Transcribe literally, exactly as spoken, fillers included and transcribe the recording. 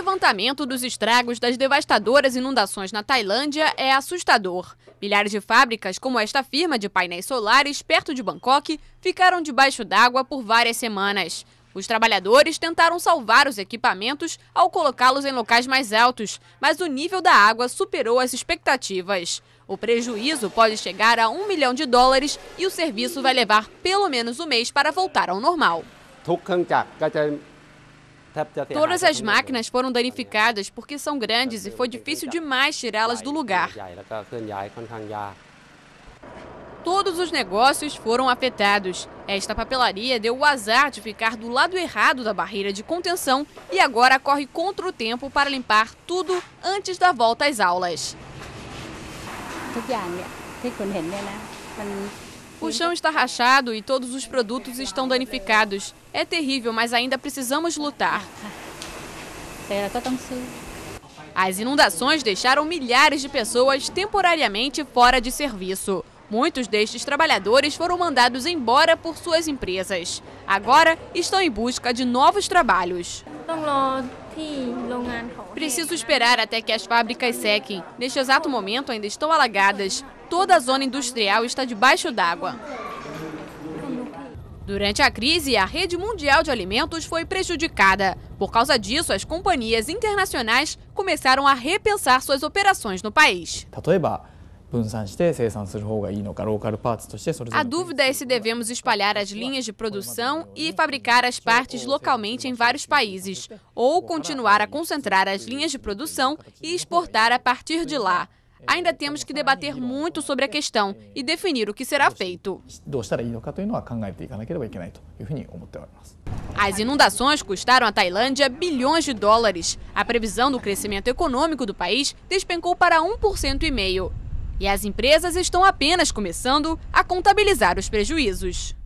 levantamento dos estragos das devastadoras inundações na Tailândia é assustador. Milhares de fábricas, como esta firma de painéis solares perto de Bangkok, ficaram debaixo d'água por várias semanas. Os trabalhadores tentaram salvar os equipamentos ao colocá-los em locais mais altos, mas o nível da água superou as expectativas. O prejuízo pode chegar a um milhão de dólares e o serviço vai levar pelo menos um mês para voltar ao normal. Todas as máquinas foram danificadas porque são grandes e foi difícil demais tirá-las do lugar. Todos os negócios foram afetados. Esta papelaria deu o azar de ficar do lado errado da barreira de contenção e agora corre contra o tempo para limpar tudo antes da volta às aulas. O chão está rachado e todos os produtos estão danificados. É terrível, mas ainda precisamos lutar. As inundações deixaram milhares de pessoas temporariamente fora de serviço. Muitos destes trabalhadores foram mandados embora por suas empresas. Agora estão em busca de novos trabalhos. Preciso esperar até que as fábricas sequem. Neste exato momento ainda estão alagadas. Toda a zona industrial está debaixo d'água. Durante a crise, a rede mundial de alimentos foi prejudicada. Por causa disso, as companhias internacionais começaram a repensar suas operações no país. A dúvida é se devemos espalhar as linhas de produção e fabricar as partes localmente em vários países, ou continuar a concentrar as linhas de produção e exportar a partir de lá. Ainda temos que debater muito sobre a questão e definir o que será feito. As inundações custaram à Tailândia bilhões de dólares. A previsão do crescimento econômico do país despencou para um por cento e meio. E as empresas estão apenas começando a contabilizar os prejuízos.